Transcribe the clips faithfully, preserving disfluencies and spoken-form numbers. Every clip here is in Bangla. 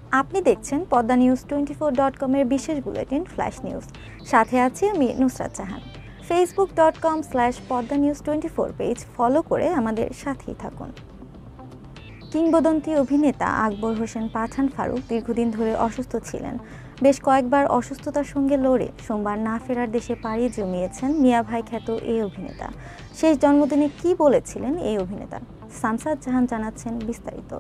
আপনি দেখছেন Padma news twenty four dot com এর বিশেষ বুলেটিন ফ্ল্যাশ নিউজ। সাথে আছি আমি Nusrat Jahan. Facebook dot com slash Padma news twenty four page follow করে আমাদের সাথেই থাকুন। কিংবদন্তি অভিনেতা আকবর হোসেন পাঠান ফারুক দীর্ঘদিন ধরে অসুস্থ ছিলেন। বেশ কয়েকবার অসুস্থতার সঙ্গে লড়ে সোমবার না ফেরার দেশে পাড়ি জমিয়েছেন মিয়া ভাই খ্যাত এই অভিনেতা। শেষ জন্মদিনে কি বলেছিলেন এই অভিনেতা, শামসাদ জাহান জানাচ্ছেন বিস্তারিত।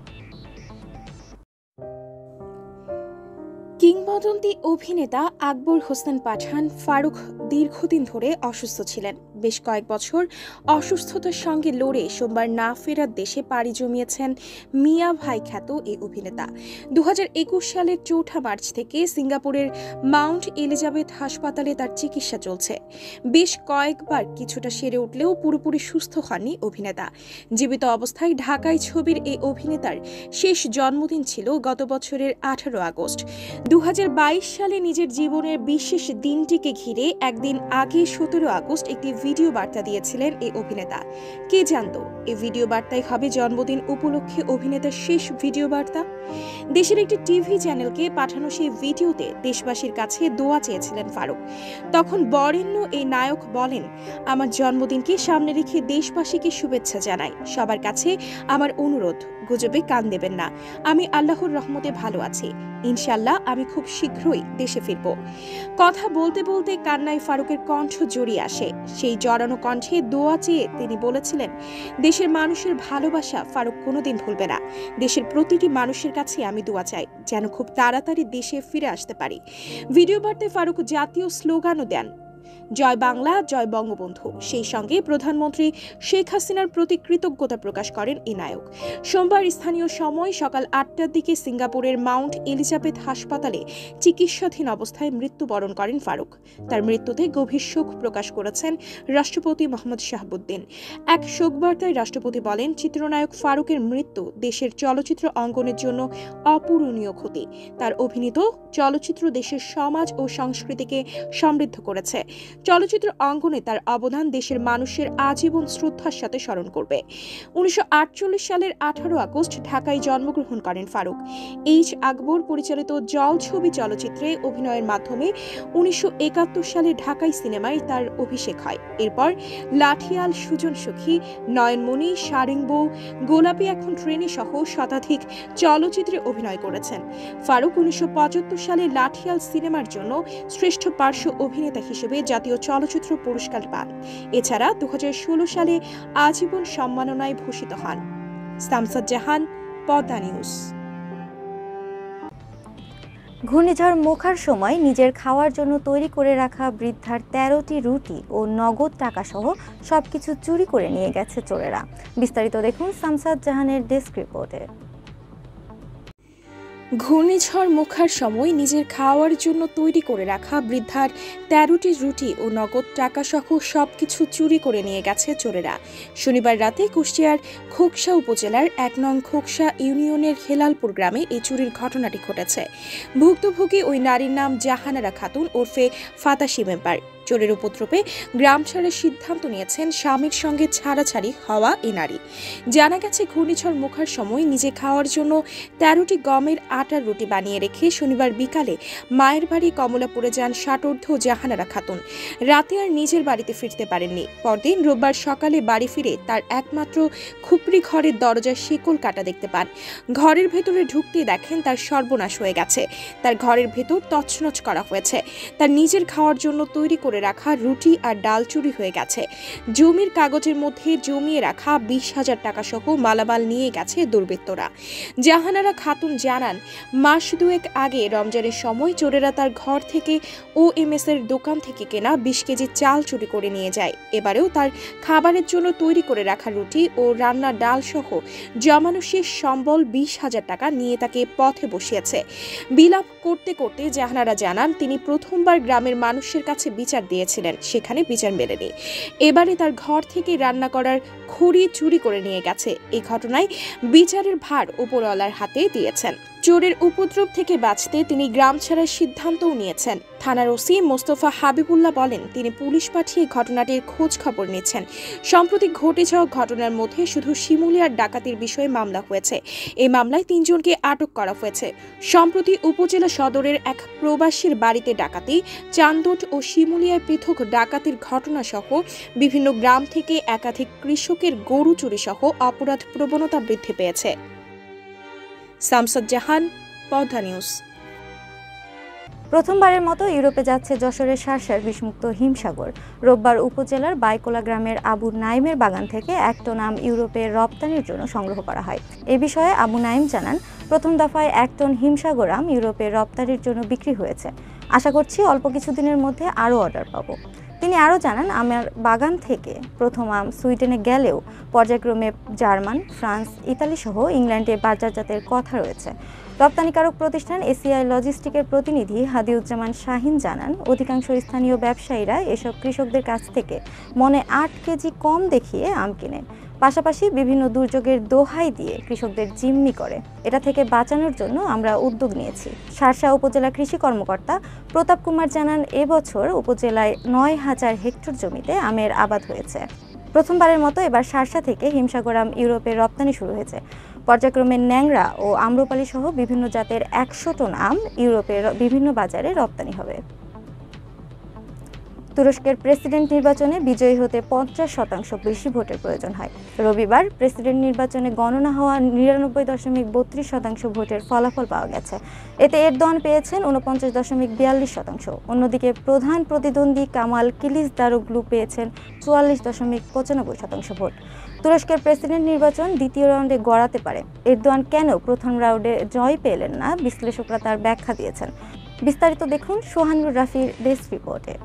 কিংবদন্তি অভিনেতা আকবর হোসেন পাঠান ফারুক দীর্ঘদিন ধরে অসুস্থ ছিলেন। বেশ কয়েক বছর অসুস্থতার সঙ্গে লড়ে সোমবার না ফেরার দেশে পাড়ি জমিয়েছেন মিয়া ভাই খ্যাত এই অভিনেতা। দু হাজার একুশ সালের চৌঠা মার্চ থেকে সিঙ্গাপুরের মাউন্ট এলিজাবেথ হাসপাতালে তার চিকিৎসা চলছে। বেশ কয়েকবার কিছুটা সেরে উঠলেও পুরোপুরি সুস্থ হননি অভিনেতা। জীবিত অবস্থায় ঢাকায় ছবির এই অভিনেতার শেষ জন্মদিন ছিল গত বছরের আঠারো আগস্ট। দু হাজার বাইশ সালে নিজের জীবনের বিশেষ দিনটিকে ঘিরে একদিন আগে সতেরো আগস্ট একটি ভিডিও বার্তা দিয়েছিলেন এই অভিনেতা। কে জানত এই ভিডিও বার্তায় হবে জন্মদিন উপলক্ষে অভিনেতার শেষ ভিডিও বার্তা। দেশের একটি টিভি চ্যানেলকে পাঠানো সেই ভিডিওতে দেশবাসীর কাছে দোয়া চেয়েছিলেন ফারুক। তখন বরেণ্য এই নায়ক বলেন, আমার জন্মদিনকে সামনে রেখে দেশবাসীকে শুভেচ্ছা জানাই। সবার কাছে আমার অনুরোধ, গুজবে কান দেবেন না। আমি আল্লাহর রহমতে ভালো আছি। ইনশাল্লাহ আমি খুব শীঘ্রই দেশে ফিরব। কথা বলতে বলতে কান্নায় ফারুকের কণ্ঠ জড়িয়ে আসে। সেই জড়ানো কণ্ঠে দোয়া চেয়ে তিনি বলেছিলেন, দেশের মানুষের ভালোবাসা ফারুক কোনোদিন ভুলবে না। দেশের প্রতিটি মানুষের কাছে আমি দোয়া চাই যেন খুব তাড়াতাড়ি দেশে ফিরে আসতে পারি। ভিডিও বার্তায় ফারুক জাতীয় স্লোগানও দেন, জয় বাংলা, জয় বঙ্গবন্ধু। সেই সঙ্গে প্রধানমন্ত্রী শেখ হাসিনার প্রতি কৃতজ্ঞতা প্রকাশ করেন এই নায়ক। সোমবার স্থানীয় সময় সকাল আটটার দিকে সিঙ্গাপুরের মাউন্ট এলিজাবেথ হাসপাতালে চিকিৎসাধীন অবস্থায় মৃত্যুবরণ করেন ফারুক। তার মৃত্যুতে গভীর শোক প্রকাশ করেছেন রাষ্ট্রপতি মোহাম্মদ শাহাবুদ্দিন। এক শোকবার্তায় রাষ্ট্রপতি বলেন, চিত্রনায়ক ফারুকের মৃত্যু দেশের চলচ্চিত্র অঙ্গনের জন্য অপূরণীয় ক্ষতি। তার অভিনীত চলচ্চিত্র দেশের সমাজ ও সংস্কৃতিকে সমৃদ্ধ করেছে। চলচ্চিত্র অঙ্গনে তার অবদান দেশের মানুষের আজীবন শ্রদ্ধার সাথে স্মরণ করবে। উনিশশো আটচল্লিশ সালের আঠারো আগস্ট ঢাকায় জন্মগ্রহণ করেন ফারুক। এইচ আকবর পরিচালিত জল ছবি চলচ্চিত্রে অভিনয়ের মাধ্যমে উনিশশো একাত্তর সালে ঢাকাই সিনেমায় তার অভিষেক হয়। এরপর লাঠিয়াল, সুজন সখী, নয়নমণি, সারেংবউ, গোলাপি এখন ট্রেনে সহ শতাধিক চলচ্চিত্রে অভিনয় করেছেন। ফারুক উনিশশো পঁচাত্তর সালে লাঠিয়াল সিনেমার জন্য শ্রেষ্ঠ পার্শ্ব অভিনেতা হিসেবে জাতীয় চলচ্চিত্র পুরস্কার পান। এছাড়া দু হাজার ষোলো সালে আজীবন সম্মাননায় ভূষিত হন। শামসাদ জাহান, পদ্মা নিউজ। ঘূর্ণিঝড় মোখার সময় নিজের খাওয়ার জন্য তৈরি করে রাখা বৃদ্ধার তেরোটি রুটি ও নগদ টাকা সহ সবকিছু চুরি করে নিয়ে গেছে চোরেরা। বিস্তারিত দেখুন শামসাদ জাহানের ডেস্ক রিপোর্টে। ঘূর্ণিঝড় মোখার সময় নিজের খাওয়ার জন্য তৈরি করে রাখা বৃদ্ধার তেরোটি রুটি ও নগদ টাকা সহ সবকিছু চুরি করে নিয়ে গেছে চোরেরা। শনিবার রাতে কুষ্টিয়ার খোকসা উপজেলার এক নং খোকসা ইউনিয়নের হেলালপুর গ্রামে এই চুরির ঘটনাটি ঘটেছে। ভুক্তভোগী ওই নারীর নাম জাহানারা খাতুন ওরফে ফাতাসি মেম্বার। চোরের উপদ্রবে গ্রাম ছাড়ার সিদ্ধান্ত নিয়েছেন স্বামীর সঙ্গে ছাড়াছাড়ি হওয়া এই নারী। জানা গেছে, ঘূর্ণিঝড় মোখার সময় নিজে খাওয়ার জন্য তেরোটি গমের আটার রুটি বানিয়ে রেখে শনিবার বিকালে মায়ের বাড়ি কমলাপুরে যান ষাটোর্ধ্ব জাহানারা খাতুন। রাতে আর নিজের বাড়িতে ফিরতে পারেননি। পরদিন রোববার সকালে বাড়ি ফিরে তার একমাত্র খুপড়ি ঘরের দরজার শিকল কাটা দেখতে পান। ঘরের ভেতরে ঢুকতে দেখেন তার সর্বনাশ হয়ে গেছে। তার ঘরের ভেতর তছনছ করা হয়েছে। তার নিজের খাওয়ার জন্য তৈরি করে রাখা রুটি আর ডাল চুরি হয়ে গেছে। জমির কাগজের মধ্যে জমিয়ে রাখা বিশ হাজার টাকা সহ মালামাল নিয়ে গেছে দুর্বৃত্তরা। জাহানারা খাতুন জানান, মাস দুয়েক আগে রমজানের সময় চোরেরা তার ঘর থেকে ও এম এস এর দোকান থেকে কেনা বিশ কেজি চাল চুরি করে নিয়ে যায়। এবারেও তার খাবারের জন্য তৈরি করে রাখা রুটি ও রান্নার ডাল সহ জমানো শেষ সম্বল বিশ হাজার টাকা নিয়ে তাকে পথে বসিয়েছে। বিলাপ করতে করতে জাহানারা জানান, তিনি প্রথমবার গ্রামের মানুষের কাছে বিচার দিয়েছিলেন, সেখানে বিচার মেলেনি। এবারে তার ঘর থেকে রান্না করার খড়ি চুরি করে নিয়ে গেছে। এই ঘটনায় বিচারের ভার উপরওয়ালার হাতে দিয়েছেন। চোরের উপদ্রব থেকে বাঁচতে তিনি গ্রাম ছাড়ার সিদ্ধান্তও নিয়েছেন। থানার ওসি মোস্তফা হাবিবুল্লাহ বলেন, তিনি পুলিশ পাঠিয়ে ঘটনাটির খোঁজ খবর নিচ্ছেন। সম্প্রতি ঘটে যাওয়া ঘটনার মধ্যে শুধু শিমুলিয়ার ডাকাতির বিষয়ে মামলা হয়েছে। এই মামলায় তিনজনকে আটক করা হয়েছে। সম্প্রতি উপজেলা সদরের এক প্রবাসীর বাড়িতে ডাকাতি, চান্দোট ও শিমুলিয়ায় পৃথক ডাকাতির ঘটনা সহ বিভিন্ন গ্রাম থেকে একাধিক কৃষকের গরু চুরি সহ অপরাধ প্রবণতা বৃদ্ধি পেয়েছে। শামসাদ জাহান, পদ্মা নিউজ। প্রথমবারের মতো ইউরোপে যাচ্ছে যশোরের শার্শার বিষমুক্ত হিমসাগর। রোববার উপজেলার বাইকোলা গ্রামের আবু নাইমের বাগান থেকে এক টন আম ইউরোপে রপ্তানির জন্য সংগ্রহ করা হয়। এ বিষয়ে আবু নাইম জানান, প্রথম দফায় এক টন হিমসাগর আম ইউরোপে রপ্তানির জন্য বিক্রি হয়েছে। আশা করছি অল্প কিছুদিনের মধ্যে আরও অর্ডার পাবো। তিনি আরও জানান, আমার বাগান থেকে প্রথম আম সুইডেনে গেলেও পর্যায়ক্রমে জার্মান, ফ্রান্স, ইতালি সহ ইংল্যান্ডে বাজারজাতের কথা রয়েছে। রপ্তানিকারক প্রতিষ্ঠান এসিআই লজিস্টিকের প্রতিনিধি হাদিউজ্জামান শাহিন জানান, অধিকাংশ স্থানীয় ব্যবসায়ীরা এসব কৃষকদের কাছ থেকে মনে আট কেজি কম দেখিয়ে আম কিনেন। পাশাপাশি বিভিন্ন দুর্যোগের দোহাই দিয়ে কৃষকদের জিম্মি করে। এটা থেকে বাঁচানোর জন্য আমরা উদ্যোগ নিয়েছি। শার্শা উপজেলা কৃষি কর্মকর্তা প্রতাপ কুমার জানান, এবছর উপজেলায় নয় হাজার হেক্টর জমিতে আমের আবাদ হয়েছে। প্রথমবারের মতো এবার শার্শা থেকে হিমসাগর আম ইউরোপে রপ্তানি শুরু হয়েছে। পর্যায়ক্রমে ন্যাংরা ও আম্রপালি সহ বিভিন্ন জাতের একশো টন আম ইউরোপের বিভিন্ন বাজারে রপ্তানি হবে। তুরস্কের প্রেসিডেন্ট নির্বাচনে বিজয়ী হতে পঞ্চাশ শতাংশ বেশি ভোটের প্রয়োজন হয়। রবিবার প্রেসিডেন্ট নির্বাচনে গণনা হওয়া নিরানব্বই দশমিক বত্রিশ শতাংশ ভোটের ফলাফল পাওয়া গেছে। এতে এরদোয়ান পেয়েছেন উনপঞ্চাশ দশমিক বিয়াল্লিশ শতাংশ। অন্যদিকে প্রধান প্রতিদ্বন্দ্বী কামাল কিলিচদারোগ্লু পেয়েছেন চুয়াল্লিশ দশমিক পঁচানব্বই শতাংশ ভোট। তুরস্কের প্রেসিডেন্ট নির্বাচন দ্বিতীয় রাউন্ডে গড়াতে পারে। এরদোয়ান কেন প্রথম রাউন্ডে জয় পেলেন না, বিশ্লেষকরা তার ব্যাখ্যা দিয়েছেন। বিস্তারিত দেখুন সোহানুর রাফির ডেস্ক রিপোর্টে।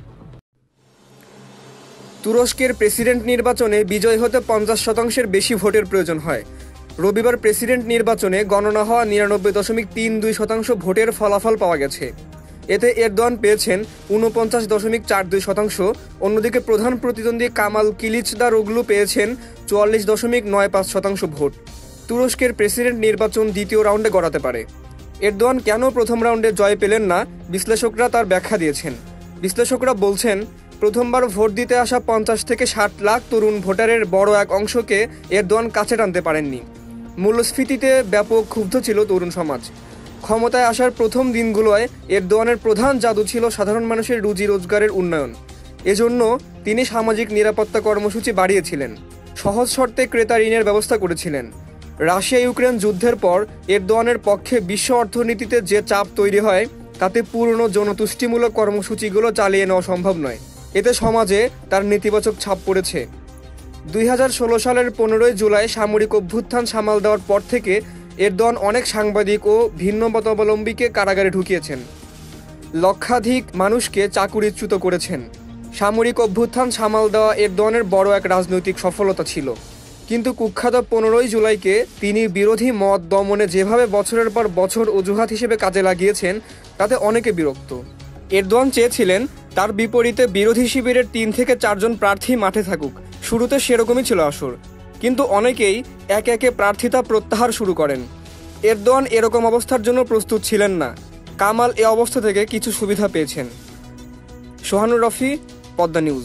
তুরস্কের প্রেসিডেন্ট নির্বাচনে বিজয় হতে পঞ্চাশ শতাংশের বেশি ভোটের প্রয়োজন হয়। রবিবার প্রেসিডেন্ট নির্বাচনে গণনা হওয়া নিরানব্বই দশমিক তিন দুই শতাংশ ভোটের ফলাফল পাওয়া গেছে। এতে এরদোয়ান পেয়েছেন উনপঞ্চাশ দশমিক চার দুই শতাংশ। অন্যদিকে প্রধান প্রতিদ্বন্দ্বী কামাল কিলিচদারোগ্লু পেয়েছেন চুয়াল্লিশ দশমিক নয় পাঁচ শতাংশ ভোট। তুরস্কের প্রেসিডেন্ট নির্বাচন দ্বিতীয় রাউন্ডে গড়াতে পারে। এরদোয়ান কেন প্রথম রাউন্ডে জয় পেলেন না, বিশ্লেষকরা তার ব্যাখ্যা দিয়েছেন। বিশ্লেষকরা বলছেন, প্রথমবার ভোট দিতে আসা পঞ্চাশ থেকে ষাট লাখ তরুণ ভোটারের বড় এক অংশকে এরদোয়ান কাছে টানতে পারেননি। মূল্যস্ফীতিতে ব্যাপক ক্ষুব্ধ ছিল তরুণ সমাজ। ক্ষমতায় আসার প্রথম দিনগুলোয় এরদোয়ানের প্রধান জাদু ছিল সাধারণ মানুষের রুজি রোজগারের উন্নয়ন। এজন্য তিনি সামাজিক নিরাপত্তা কর্মসূচি বাড়িয়েছিলেন, সহজ শর্তে ক্রেতা ঋণের ব্যবস্থা করেছিলেন। রাশিয়া ইউক্রেন যুদ্ধের পর এরদোয়ানের পক্ষে বিশ্ব অর্থনীতিতে যে চাপ তৈরি হয়, তাতে পুরনো জনতুষ্টিমূলক কর্মসূচিগুলো চালিয়ে নেওয়া সম্ভব নয়। এতে সমাজে তার নেতিবাচক ছাপ পড়েছে। দুই হাজার ষোলো সালের পনেরোই জুলাই সামরিক অভ্যুত্থান সামাল দেওয়ার পর থেকে এরদোয়ান অনেক সাংবাদিক ও ভিন্ন মতাবলম্বীকে কারাগারে ঢুকিয়েছেন, লক্ষাধিক মানুষকে চাকুরিচ্যুত করেছেন। সামরিক অভ্যুত্থান সামাল দেওয়া এরদোয়ানের বড় এক রাজনৈতিক সফলতা ছিল। কিন্তু কুখ্যাত পনেরোই জুলাইকে তিনি বিরোধী মত দমনে যেভাবে বছরের পর বছর অজুহাত হিসেবে কাজে লাগিয়েছেন, তাতে অনেকে বিরক্ত। এরদোয়ান চেয়েছিলেন তার বিপরীতে বিরোধী শিবিরের তিন থেকে চারজন প্রার্থী মাঠে থাকুক। শুরুতে সেরকমই ছিল আসর, কিন্তু অনেকেই একে একে প্রার্থিতা প্রত্যাহার শুরু করেন। এরদোয়ান এরকম অবস্থার জন্য প্রস্তুত ছিলেন না। কামাল এ অবস্থা থেকে কিছু সুবিধা পেয়েছেন। সোহানুর রফি, পদ্মা নিউজ।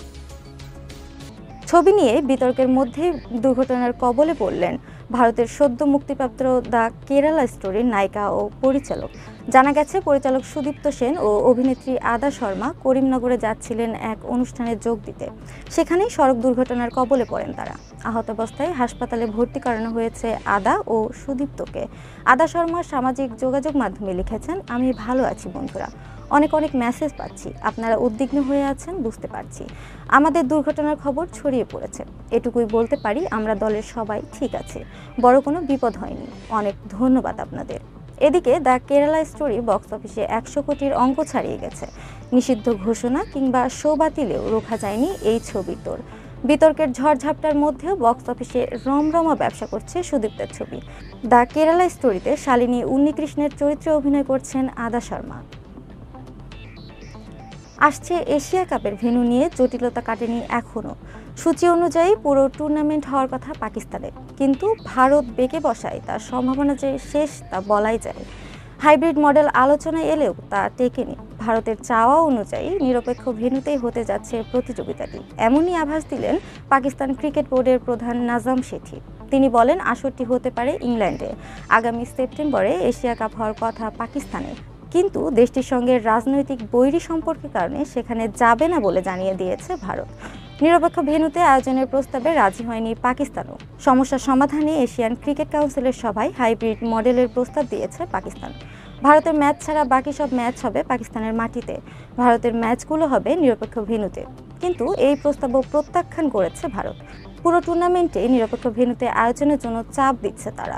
ছবি নিয়ে বিতর্কের মধ্যে দুর্ঘটনার কবলে পড়লেন ভারতের সদ্য মুক্তিপ্রাপ্ত দ্য কেরালা স্টোরির নায়িকা ও পরিচালক। জানা গেছে, পরিচালক সুদীপ্ত সেন ও অভিনেত্রী আদা শর্মা করিমনগরে যাচ্ছিলেন এক অনুষ্ঠানে যোগ দিতে। সেখানেই সড়ক দুর্ঘটনার কবলে পড়েন তারা। আহত অবস্থায় হাসপাতালে ভর্তি করানো হয়েছে আদা ও সুদীপ্তকে। আদা শর্মা সামাজিক যোগাযোগ মাধ্যমে লিখেছেন, আমি ভালো আছি বন্ধুরা, অনেক অনেক মেসেজ পাচ্ছি, আপনারা উদ্বিগ্ন হয়ে আছেন বুঝতে পারছি। আমাদের দুর্ঘটনার খবর ছড়িয়ে পড়েছে, এটুকুই বলতে পারি আমরা দলের সবাই ঠিক আছে, বড় কোনো বিপদ হয়নি, অনেক ধন্যবাদ আপনাদের। এদিকে দ্য কেরালা স্টোরি বক্স অফিসে একশো কোটির অঙ্ক ছাড়িয়ে গেছে। নিষিদ্ধ ঘোষণা কিংবা শো বাতিলেও রোখা যায়নি এই ছবির দৌড়। বিতর্কের ঝড়ঝাপটার মধ্যেও বক্স অফিসে রমরমা ব্যবসা করছে সুদীপ্তের ছবি। দ্য কেরালা স্টোরিতে শালিনী উন্নিকৃষ্ণের চরিত্রে অভিনয় করছেন আদা শর্মা। আসছে এশিয়া কাপের ভেন্যু নিয়ে জটিলতা কাটেনি এখনও। সূচি অনুযায়ী পুরো টুর্নামেন্ট হওয়ার কথা পাকিস্তানে, কিন্তু ভারত বেঁকে বসায় তার সম্ভাবনা যে শেষ তা বলাই যায়। হাইব্রিড মডেল আলোচনায় এলেও তা টেকেনি। ভারতের চাওয়া অনুযায়ী নিরপেক্ষ ভেন্যুতেই হতে যাচ্ছে প্রতিযোগিতাটি, এমনই আভাস দিলেন পাকিস্তান ক্রিকেট বোর্ডের প্রধান নাজাম শেঠি। তিনি বলেন, আসরটি হতে পারে ইংল্যান্ডে। আগামী সেপ্টেম্বরে এশিয়া কাপ হওয়ার কথা পাকিস্তানে, কিন্তু দেশটির সঙ্গে রাজনৈতিক বৈরী সম্পর্কের কারণে সেখানে যাবে না বলে জানিয়ে দিয়েছে ভারত। নিরপেক্ষ ভেন্যুতে আয়োজনের প্রস্তাবে রাজি হয়নি পাকিস্তানও। সমস্যার সমাধানে এশিয়ান ক্রিকেট কাউন্সিলের সভায় হাইব্রিড মডেলের প্রস্তাব দিয়েছে পাকিস্তান। ভারতের ম্যাচ ছাড়া বাকি সব ম্যাচ হবে পাকিস্তানের মাটিতে। ভারতের ম্যাচগুলো হবে নিরপেক্ষ ভেন্যুতে, কিন্তু এই প্রস্তাবও প্রত্যাখ্যান করেছে ভারত। পুরো টুর্নামেন্টে নিরপেক্ষ ভেন্যুতে আয়োজনের জন্য চাপ দিচ্ছে তারা।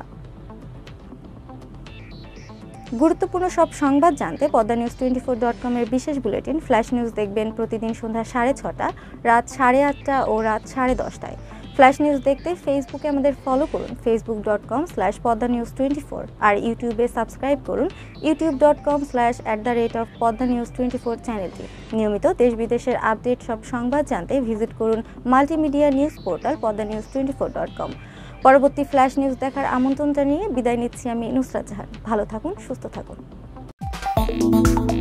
গুরুত্বপূর্ণ সব সংবাদ জানতে Padma news twenty four dot কমের বিশেষ বুলেটিন ফ্ল্যাশ নিউজ দেখবেন প্রতিদিন সন্ধ্যা সাড়ে ছটা, রাত সাড়ে আটটা ও রাত সাড়ে দশটায়। ফ্ল্যাশ নিউজ দেখতে ফেসবুকে আমাদের ফলো করুন, Facebook dot com slash Padma news twenty four, আর ইউটিউবে সাবস্ক্রাইব করুন YouTube dot com slash at the rate of Padma news twenty four চ্যানেলটি। নিয়মিত দেশ বিদেশের আপডেট সব সংবাদ জানতে ভিজিট করুন multimedia news portal Padma news twenty four dot com. পরবর্তী ফ্ল্যাশ নিউজ দেখার আমন্ত্রণ জানিয়ে বিদায় নিচ্ছি আমি নুসরাত জাহান। ভালো থাকুন, সুস্থ থাকুন।